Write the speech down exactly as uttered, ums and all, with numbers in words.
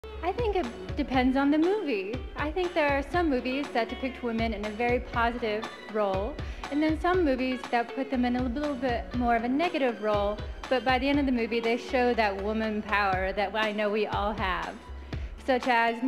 I think it depends on the movie. I think there are some movies that depict women in a very positive role, and then some movies that put them in a little bit more of a negative role, but by the end of the movie they show that woman power that I know we all have, such as